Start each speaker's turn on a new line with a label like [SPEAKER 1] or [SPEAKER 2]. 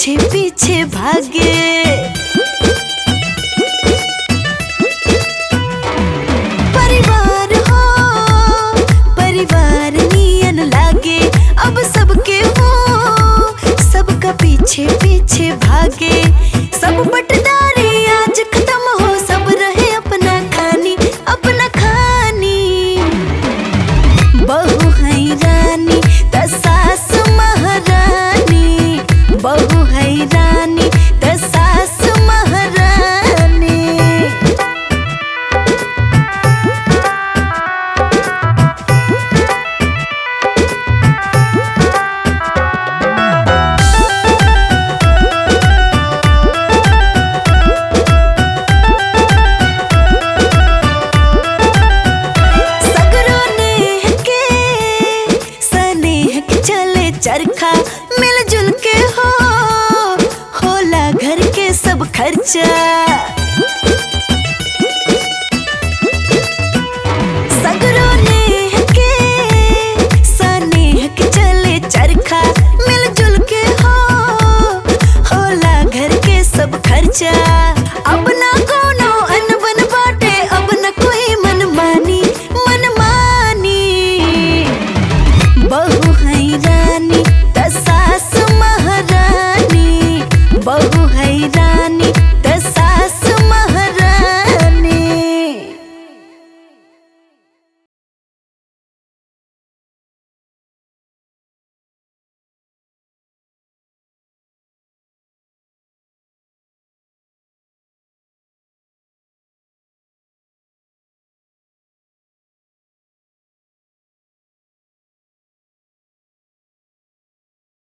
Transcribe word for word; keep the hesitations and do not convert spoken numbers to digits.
[SPEAKER 1] पीछे पीछे भागे। परिवार हो परिवार नियन लागे, अब सबके हो सबका पीछे पीछे भागे। सब बटदारी आज खत्म हो, सब रहे अपना खानी अपना खानी। बहू है रानी त सास महारानी, बहू है रानी त सास महारानी। चरखा मिलजुल के हो होला घर के सब खर्चा।